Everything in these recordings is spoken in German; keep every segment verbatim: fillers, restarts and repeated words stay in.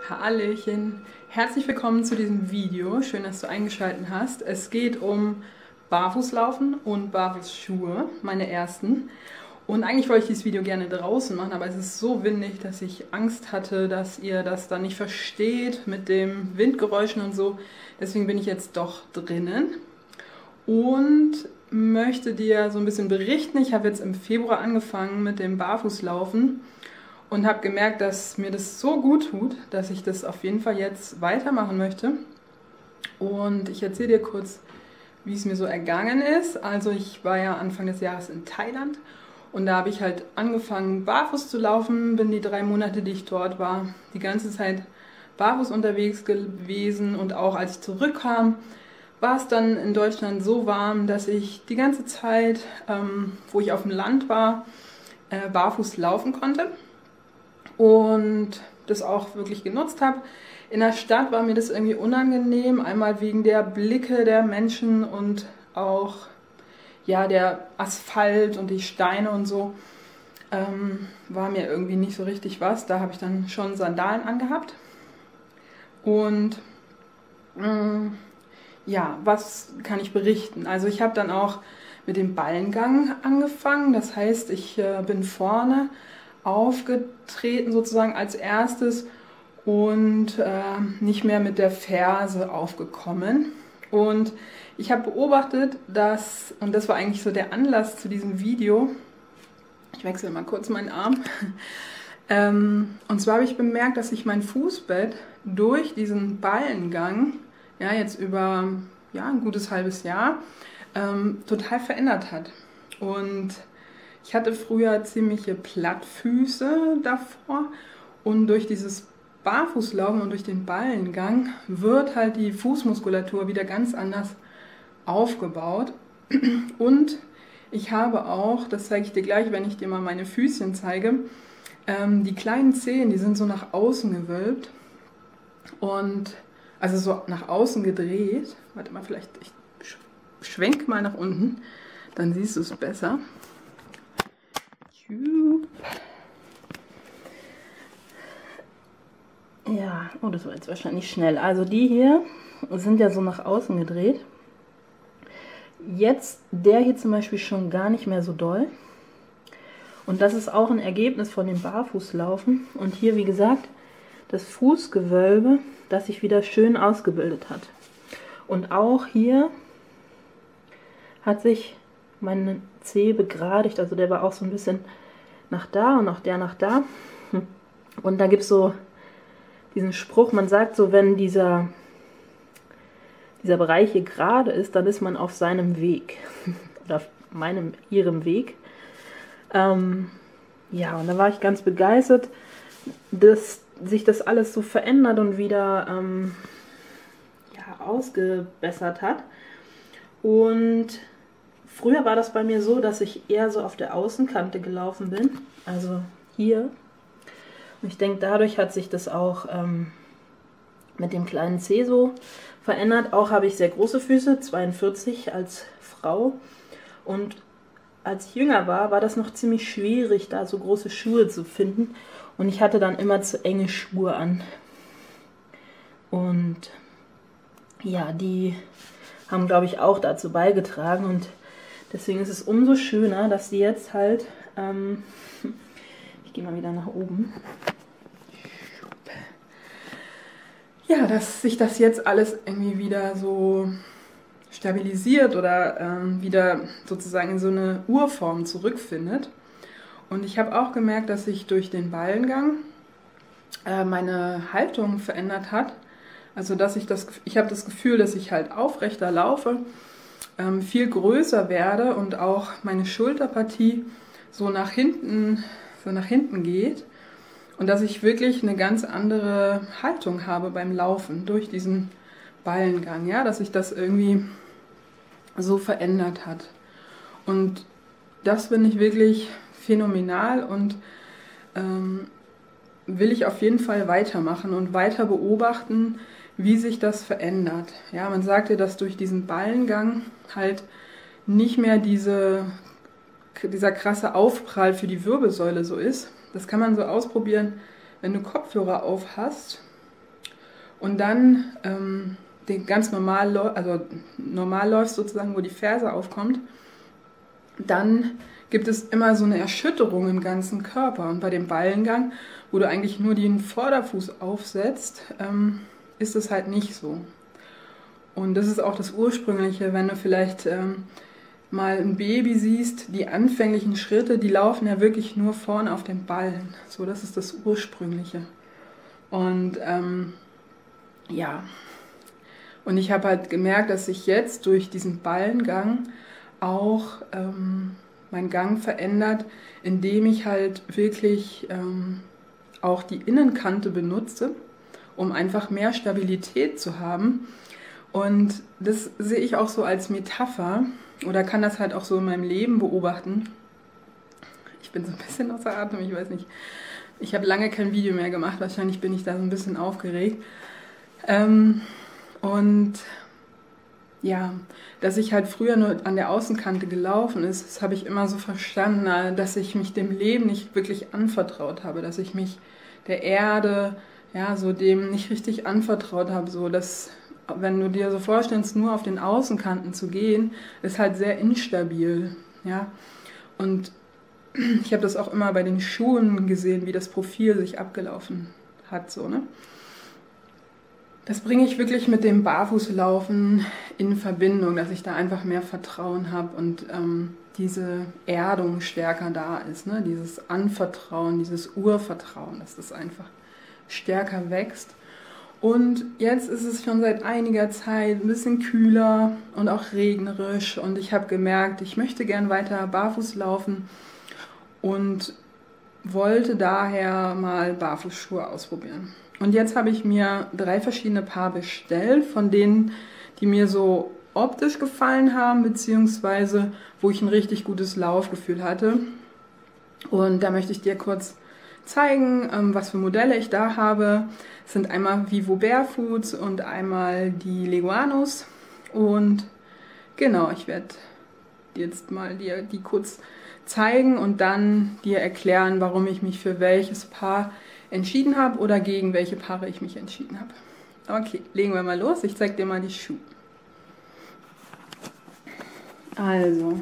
Hallöchen, herzlich willkommen zu diesem Video. Schön, dass du eingeschaltet hast. Es geht um Barfußlaufen und Barfußschuhe, meine ersten. Und eigentlich wollte ich dieses Video gerne draußen machen, aber es ist so windig, dass ich Angst hatte, dass ihr das dann nicht versteht mit den Windgeräuschen und so. Deswegen bin ich jetzt doch drinnen und möchte dir so ein bisschen berichten. Ich habe jetzt im Februar angefangen mit dem Barfußlaufen und habe gemerkt, dass mir das so gut tut, dass ich das auf jeden Fall jetzt weitermachen möchte. Und ich erzähle dir kurz, wie es mir so ergangen ist. Also ich war ja Anfang des Jahres in Thailand und da habe ich halt angefangen barfuß zu laufen, bin die drei Monate, die ich dort war, die ganze Zeit barfuß unterwegs gewesen, und auch als ich zurückkam, war es dann in Deutschland so warm, dass ich die ganze Zeit, ähm, wo ich auf dem Land war, äh, barfuß laufen konnte und das auch wirklich genutzt habe. In der Stadt war mir das irgendwie unangenehm, einmal wegen der Blicke der Menschen und auch ja, der Asphalt und die Steine und so, ähm, war mir irgendwie nicht so richtig was. Da habe ich dann schon Sandalen angehabt. Und mh, ja, was kann ich berichten? Also ich habe dann auch mit dem Ballengang angefangen. Das heißt, ich äh, bin vorne aufgetreten sozusagen als erstes und äh, nicht mehr mit der Ferse aufgekommen. Und ich habe beobachtet, dass, und das war eigentlich so der Anlass zu diesem Video, ich wechsle mal kurz meinen Arm, ähm, und zwar habe ich bemerkt, dass sich mein Fußbett durch diesen Ballengang, ja, jetzt über ja, ein gutes halbes Jahr, ähm, total verändert hat. Und ich hatte früher ziemliche Plattfüße davor, und durch dieses Barfußlaufen und durch den Ballengang wird halt die Fußmuskulatur wieder ganz anders aufgebaut. Und ich habe auch, das zeige ich dir gleich, wenn ich dir mal meine Füßchen zeige, ähm, die kleinen Zehen, die sind so nach außen gewölbt und also so nach außen gedreht. Warte mal, vielleicht ich schwenk mal nach unten, dann siehst du es besser. Ja, oh, das war jetzt wahrscheinlich schnell. Also die hier sind ja so nach außen gedreht. Jetzt der hier zum Beispiel schon gar nicht mehr so doll. Und das ist auch ein Ergebnis von dem Barfußlaufen. Und hier, wie gesagt, das Fußgewölbe, das sich wieder schön ausgebildet hat. Und auch hier hat sich mein Zeh begradigt. Also der war auch so ein bisschen nach da und auch der nach da. Und da gibt es so diesen Spruch, man sagt so, wenn dieser, dieser Bereich hier gerade ist, dann ist man auf seinem Weg. Oder auf meinem, ihrem Weg. Ähm, ja, und da war ich ganz begeistert, dass sich das alles so verändert und wieder ähm, ja, ausgebessert hat. Und früher war das bei mir so, dass ich eher so auf der Außenkante gelaufen bin, also hier. Und ich denke, dadurch hat sich das auch ähm, mit dem kleinen Zeh so verändert. Auch habe ich sehr große Füße, zweiundvierzig als Frau. Und als ich jünger war, war das noch ziemlich schwierig, da so große Schuhe zu finden. Und ich hatte dann immer zu enge Schuhe an. Und ja, die haben, glaube ich, auch dazu beigetragen. Und deswegen ist es umso schöner, dass die jetzt halt... Ähm, ich gehe mal wieder nach oben. Ja, dass sich das jetzt alles irgendwie wieder so stabilisiert oder ähm, wieder sozusagen in so eine Urform zurückfindet. Und ich habe auch gemerkt, dass sich durch den Ballengang äh, meine Haltung verändert hat. Also dass ich das, ich habe das Gefühl, dass ich halt aufrechter laufe, ähm, viel größer werde und auch meine Schulterpartie so nach hinten, so nach hinten geht. Und dass ich wirklich eine ganz andere Haltung habe beim Laufen durch diesen Ballengang, ja, dass sich das irgendwie so verändert hat. Und das finde ich wirklich phänomenal und ähm, will ich auf jeden Fall weitermachen und weiter beobachten, wie sich das verändert. Ja, man sagt ja, dass durch diesen Ballengang halt nicht mehr diese, dieser krasse Aufprall für die Wirbelsäule so ist. Das kann man so ausprobieren, wenn du Kopfhörer auf hast und dann ähm, den ganz normal, also normal läufst sozusagen, wo die Ferse aufkommt, dann gibt es immer so eine Erschütterung im ganzen Körper. Und bei dem Ballengang, wo du eigentlich nur den Vorderfuß aufsetzt, ähm, ist es halt nicht so. Und das ist auch das Ursprüngliche, wenn du vielleicht ähm, mal ein Baby siehst, die anfänglichen Schritte, die laufen ja wirklich nur vorne auf dem Ballen. So, das ist das Ursprüngliche. Und ähm, ja, und ich habe halt gemerkt, dass sich jetzt durch diesen Ballengang auch ähm, mein Gang verändert, indem ich halt wirklich ähm, auch die Innenkante benutze, um einfach mehr Stabilität zu haben. Und das sehe ich auch so als Metapher oder kann das halt auch so in meinem Leben beobachten. Ich bin so ein bisschen außer Atem, ich weiß nicht. Ich habe lange kein Video mehr gemacht, wahrscheinlich bin ich da so ein bisschen aufgeregt. Ähm, und ja, dass ich halt früher nur an der Außenkante gelaufen ist, das habe ich immer so verstanden, dass ich mich dem Leben nicht wirklich anvertraut habe, dass ich mich der Erde, ja, so dem nicht richtig anvertraut habe, so dass, wenn du dir so vorstellst, nur auf den Außenkanten zu gehen, ist halt sehr instabil, ja, und ich habe das auch immer bei den Schuhen gesehen, wie das Profil sich abgelaufen hat, so, ne. Das bringe ich wirklich mit dem Barfußlaufen in Verbindung, dass ich da einfach mehr Vertrauen habe und ähm, diese Erdung stärker da ist, ne? Dieses Anvertrauen, dieses Urvertrauen, dass das einfach stärker wächst. Und jetzt ist es schon seit einiger Zeit ein bisschen kühler und auch regnerisch und ich habe gemerkt, ich möchte gern weiter barfuß laufen und wollte daher mal Barfußschuhe ausprobieren. Und jetzt habe ich mir drei verschiedene Paar bestellt, von denen, die mir so optisch gefallen haben, beziehungsweise wo ich ein richtig gutes Laufgefühl hatte. Und da möchte ich dir kurz zeigen, was für Modelle ich da habe. Es sind einmal Vivo Barefoots und einmal die Leguanos. Und genau, ich werde jetzt mal dir die kurz zeigen und dann dir erklären, warum ich mich für welches Paar entschieden habe oder gegen welche Paare ich mich entschieden habe. Okay, legen wir mal los. Ich zeige dir mal die Schuhe. Also,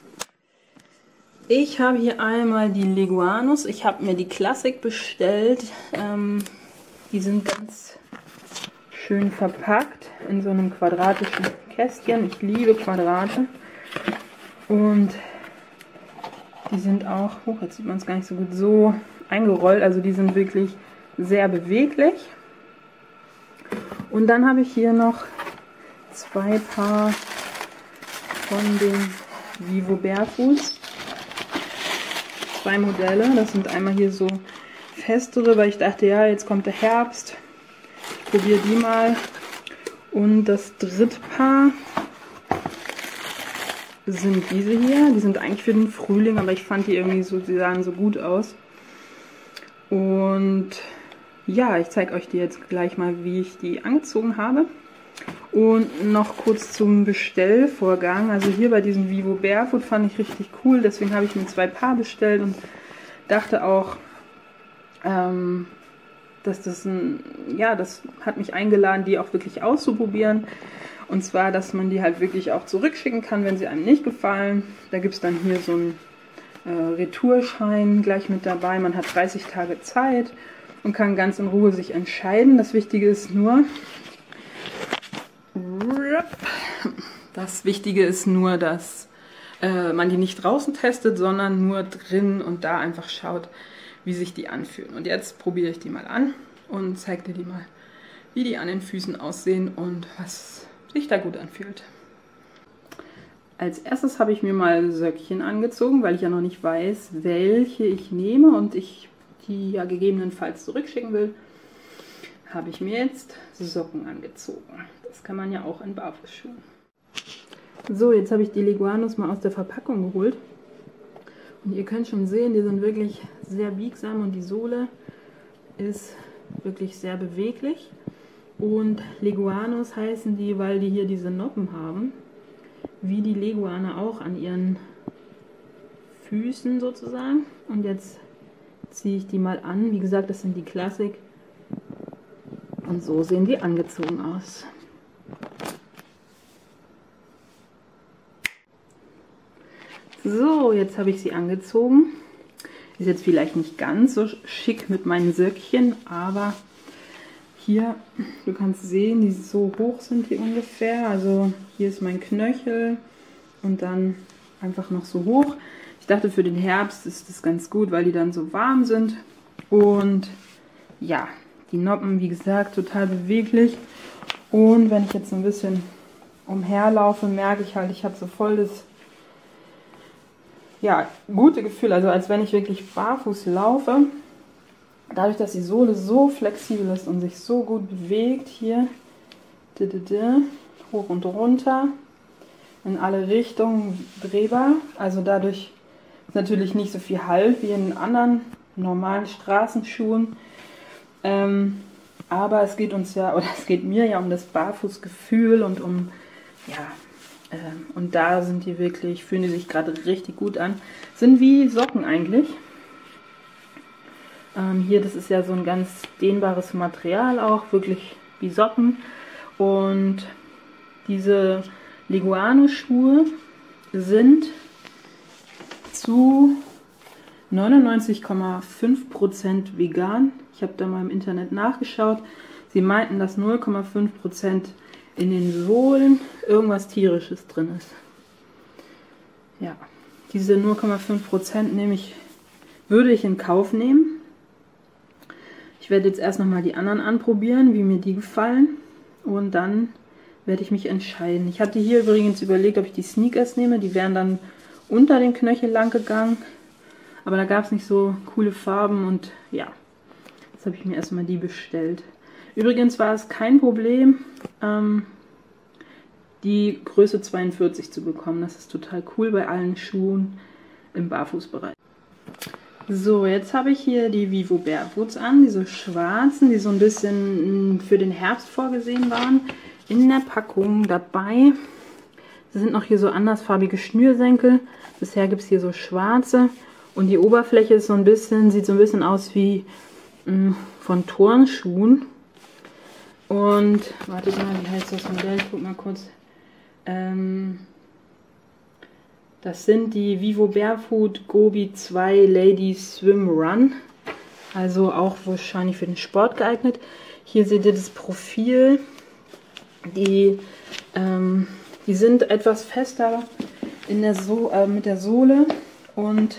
ich habe hier einmal die Leguanos. Ich habe mir die Classic bestellt. Ähm, die sind ganz schön verpackt in so einem quadratischen Kästchen. Ich liebe Quadrate. Und die sind auch, oh, jetzt sieht man es gar nicht so gut, so eingerollt, also die sind wirklich sehr beweglich. Und dann habe ich hier noch zwei Paar von den Vivo Barefoots. Zwei Modelle, das sind einmal hier so festere, weil ich dachte, ja, jetzt kommt der Herbst. Ich probiere die mal. Und das dritte Paar sind diese hier. Die sind eigentlich für den Frühling, aber ich fand die irgendwie so, die sahen so gut aus. Und ja, ich zeige euch die jetzt gleich mal, wie ich die angezogen habe. Und noch kurz zum Bestellvorgang. Also hier bei diesem Vivo Barefoot fand ich richtig cool, deswegen habe ich mir zwei Paar bestellt und dachte auch, ähm, dass das ein, ja, das hat mich eingeladen, die auch wirklich auszuprobieren. Und zwar, dass man die halt wirklich auch zurückschicken kann, wenn sie einem nicht gefallen. Da gibt es dann hier so einen äh, Retourschein gleich mit dabei. Man hat dreißig Tage Zeit und kann ganz in Ruhe sich entscheiden. Das Wichtige ist nur, das Wichtige ist nur, dass äh, man die nicht draußen testet, sondern nur drin und da einfach schaut, wie sich die anfühlen. Und jetzt probiere ich die mal an und zeige dir die mal, wie die an den Füßen aussehen und was sich da gut anfühlt. Als erstes habe ich mir mal Söckchen angezogen, weil ich ja noch nicht weiß, welche ich nehme und ich die ja gegebenenfalls zurückschicken will, habe ich mir jetzt Socken angezogen. Das kann man ja auch in Barfußschuhen. So, jetzt habe ich die Leguanos mal aus der Verpackung geholt. Und ihr könnt schon sehen, die sind wirklich sehr biegsam und die Sohle ist wirklich sehr beweglich. Und Leguanos heißen die, weil die hier diese Noppen haben, wie die Leguane auch an ihren Füßen sozusagen. Und jetzt ziehe ich die mal an. Wie gesagt, das sind die Classic. Und so sehen die angezogen aus. So, jetzt habe ich sie angezogen. Ist jetzt vielleicht nicht ganz so schick mit meinen Söckchen, aber hier, du kannst sehen, die so hoch sind hier ungefähr. Also hier ist mein Knöchel und dann einfach noch so hoch. Ich dachte, für den Herbst ist das ganz gut, weil die dann so warm sind. Und ja, die Noppen, wie gesagt, total beweglich. Und wenn ich jetzt so ein bisschen umherlaufe, merke ich halt, ich habe so voll das ja, gute Gefühl. Also als wenn ich wirklich barfuß laufe. Dadurch, dass die Sohle so flexibel ist und sich so gut bewegt, hier hoch und runter, in alle Richtungen drehbar. Also dadurch ist natürlich nicht so viel Halt wie in anderen normalen Straßenschuhen. Ähm, aber es geht uns ja, oder es geht mir ja um das Barfußgefühl und um, ja, ähm, und da sind die wirklich, fühlen die sich gerade richtig gut an. Sind wie Socken eigentlich. Ähm, hier, das ist ja so ein ganz dehnbares Material auch, wirklich wie Socken. Und diese Leguano-Schuhe sind zu neunundneunzig Komma fünf Prozent vegan. Ich habe da mal im Internet nachgeschaut. Sie meinten, dass null Komma fünf Prozent in den Sohlen irgendwas Tierisches drin ist. Ja, diese null Komma fünf Prozent nehme ich, würde ich in Kauf nehmen. Ich werde jetzt erst nochmal die anderen anprobieren, wie mir die gefallen. Und dann werde ich mich entscheiden. Ich hatte hier übrigens überlegt, ob ich die Sneakers nehme. Die wären dann unter den Knöchel lang gegangen. Aber da gab es nicht so coole Farben und ja, jetzt habe ich mir erstmal die bestellt. Übrigens war es kein Problem, ähm, die Größe zweiundvierzig zu bekommen. Das ist total cool bei allen Schuhen im Barfußbereich. So, jetzt habe ich hier die Vivo Barefoots an, diese schwarzen, die so ein bisschen für den Herbst vorgesehen waren. In der Packung dabei sind noch hier so andersfarbige Schnürsenkel. Bisher gibt es hier so schwarze. Und die Oberfläche ist so ein bisschen, sieht so ein bisschen aus wie mh, von Turnschuhen. Und, wartet mal, wie heißt das Modell? Ich guck mal kurz. Ähm, das sind die Vivo Barefoot Gobi zwei Lady Swim Run. Also auch wahrscheinlich für den Sport geeignet. Hier seht ihr das Profil. Die, ähm, die sind etwas fester in der so äh, mit der Sohle. Und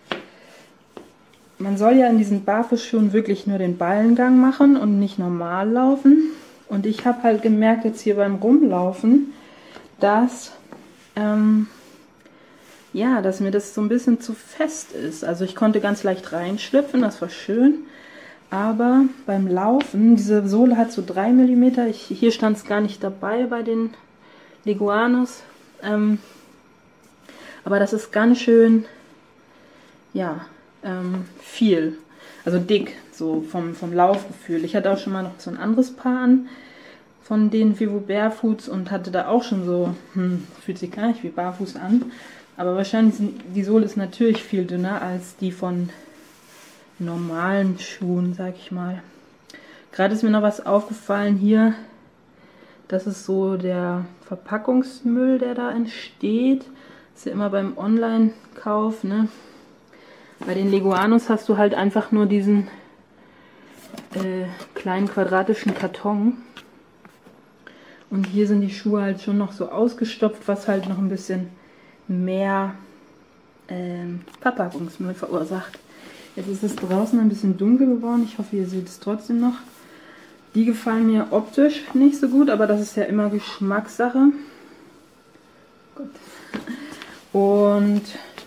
man soll ja in diesen Barfußschuhen wirklich nur den Ballengang machen und nicht normal laufen. Und ich habe halt gemerkt jetzt hier beim Rumlaufen, dass, ähm, ja, dass mir das so ein bisschen zu fest ist. Also ich konnte ganz leicht reinschlüpfen, das war schön. Aber beim Laufen, diese Sohle hat so drei Millimeter. Ich, hier stand es gar nicht dabei bei den Leguanos. Ähm, aber das ist ganz schön, ja, Ähm, viel, also dick, so vom, vom Laufgefühl. Ich hatte auch schon mal noch so ein anderes Paar an von den Vivo Barefoots und hatte da auch schon so, hm, fühlt sich gar nicht wie Barfuß an, aber wahrscheinlich sind, die Sohle ist natürlich viel dünner als die von normalen Schuhen, sag ich mal. Gerade ist mir noch was aufgefallen hier, das ist so der Verpackungsmüll, der da entsteht. Das ist ja immer beim Online-Kauf, ne? Bei den Leguanos hast du halt einfach nur diesen äh, kleinen quadratischen Karton. Und hier sind die Schuhe halt schon noch so ausgestopft, was halt noch ein bisschen mehr äh, Verpackungsmüll verursacht. Jetzt ist es draußen ein bisschen dunkel geworden. Ich hoffe, ihr seht es trotzdem noch. Die gefallen mir optisch nicht so gut, aber das ist ja immer Geschmackssache. Gut. Und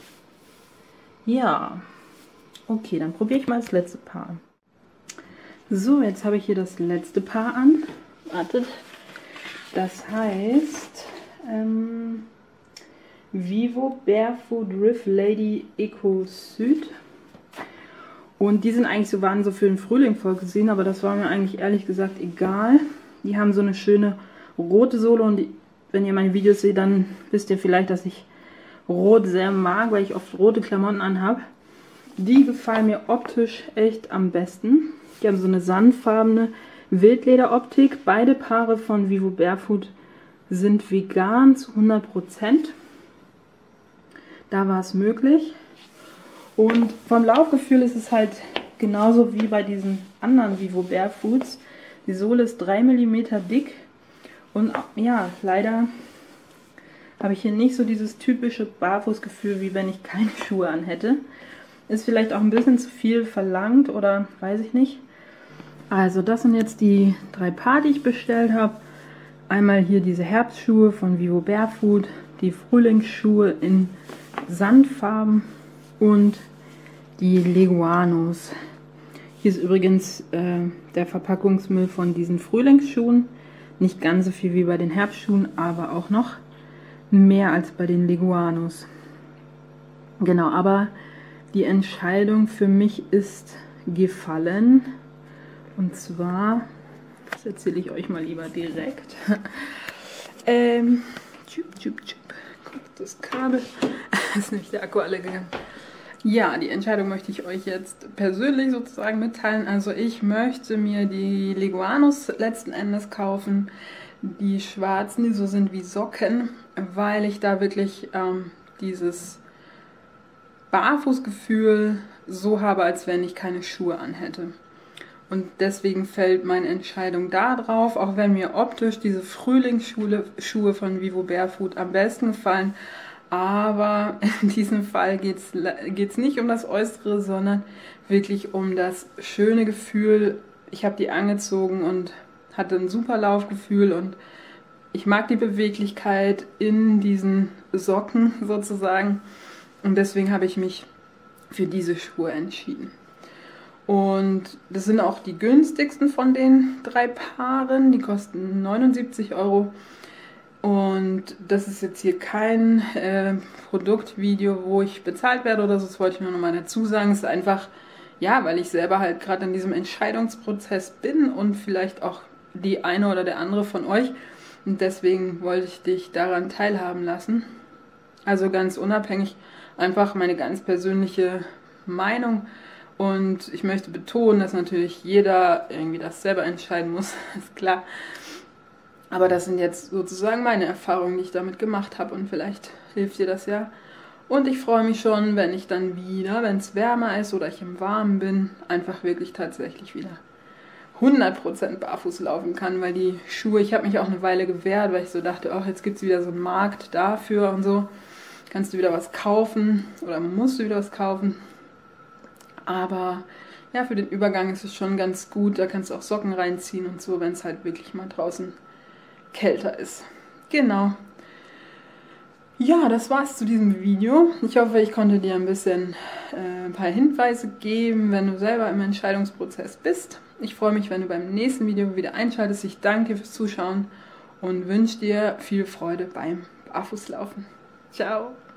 ja, okay, dann probiere ich mal das letzte Paar an. So, jetzt habe ich hier das letzte Paar an. Wartet. Das heißt ähm, Vivo Barefoot Riff Lady Eco Süd. Und die sind eigentlich so, waren so für den Frühling vorgesehen, aber das war mir eigentlich ehrlich gesagt egal. Die haben so eine schöne rote Sohle und die, wenn ihr meine Videos seht, dann wisst ihr vielleicht, dass ich Rot sehr mag, weil ich oft rote Klamotten anhabe. Die gefallen mir optisch echt am besten. Die haben so eine sandfarbene Wildlederoptik. Beide Paare von Vivo Barefoot sind vegan zu hundert Prozent. Da war es möglich. Und vom Laufgefühl ist es halt genauso wie bei diesen anderen Vivo Barefoots. Die Sohle ist drei Millimeter dick. Und ja, leider habe ich hier nicht so dieses typische Barfußgefühl, wie wenn ich keine Schuhe an hätte. Ist vielleicht auch ein bisschen zu viel verlangt oder weiß ich nicht. Also das sind jetzt die drei Paar, die ich bestellt habe. Einmal hier diese Herbstschuhe von Vivo Barefoot, die Frühlingsschuhe in Sandfarben und die Leguanos. Hier ist übrigens äh, der Verpackungsmüll von diesen Frühlingsschuhen. Nicht ganz so viel wie bei den Herbstschuhen, aber auch noch mehr als bei den Leguanos. Genau, aber die Entscheidung für mich ist gefallen. Und zwar, das erzähle ich euch mal lieber direkt. ähm, tschüp, tschüp, tschüp. Das Kabel, ist nämlich der Akku alle gegangen. Ja, die Entscheidung möchte ich euch jetzt persönlich sozusagen mitteilen. Also ich möchte mir die Leguanos letzten Endes kaufen, die schwarzen, die so sind wie Socken, weil ich da wirklich ähm, dieses Barfußgefühl so habe, als wenn ich keine Schuhe anhätte. Und deswegen fällt meine Entscheidung da drauf, auch wenn mir optisch diese Frühlingsschuhe Schuhe von Vivo Barefoot am besten gefallen. Aber in diesem Fall geht es nicht um das Äußere, sondern wirklich um das schöne Gefühl. Ich habe die angezogen und hatte ein super Laufgefühl und ich mag die Beweglichkeit in diesen Socken sozusagen. Und deswegen habe ich mich für diese Schuhe entschieden. Und das sind auch die günstigsten von den drei Paaren. Die kosten neunundsiebzig Euro. Und das ist jetzt hier kein äh, Produktvideo, wo ich bezahlt werde oder so. Das wollte ich nur noch mal dazu sagen. Es ist einfach, ja, weil ich selber halt gerade in diesem Entscheidungsprozess bin und vielleicht auch die eine oder der andere von euch. Und deswegen wollte ich dich daran teilhaben lassen. Also ganz unabhängig, einfach meine ganz persönliche Meinung. Und ich möchte betonen, dass natürlich jeder irgendwie das selber entscheiden muss, ist klar. Aber das sind jetzt sozusagen meine Erfahrungen, die ich damit gemacht habe und vielleicht hilft dir das ja. Und ich freue mich schon, wenn ich dann wieder, wenn es wärmer ist oder ich im Warmen bin, einfach wirklich tatsächlich wieder hundert Prozent barfuß laufen kann, weil die Schuhe, ich habe mich auch eine Weile gewehrt, weil ich so dachte, ach, jetzt gibt es wieder so einen Markt dafür und so. Kannst du wieder was kaufen oder musst du wieder was kaufen. Aber ja, für den Übergang ist es schon ganz gut, da kannst du auch Socken reinziehen und so, wenn es halt wirklich mal draußen kälter ist. Genau. Ja, das war's zu diesem Video. Ich hoffe, ich konnte dir ein bisschen äh, ein paar Hinweise geben, wenn du selber im Entscheidungsprozess bist. Ich freue mich, wenn du beim nächsten Video wieder einschaltest. Ich danke dir fürs Zuschauen und wünsche dir viel Freude beim Barfußlaufen. Ciao!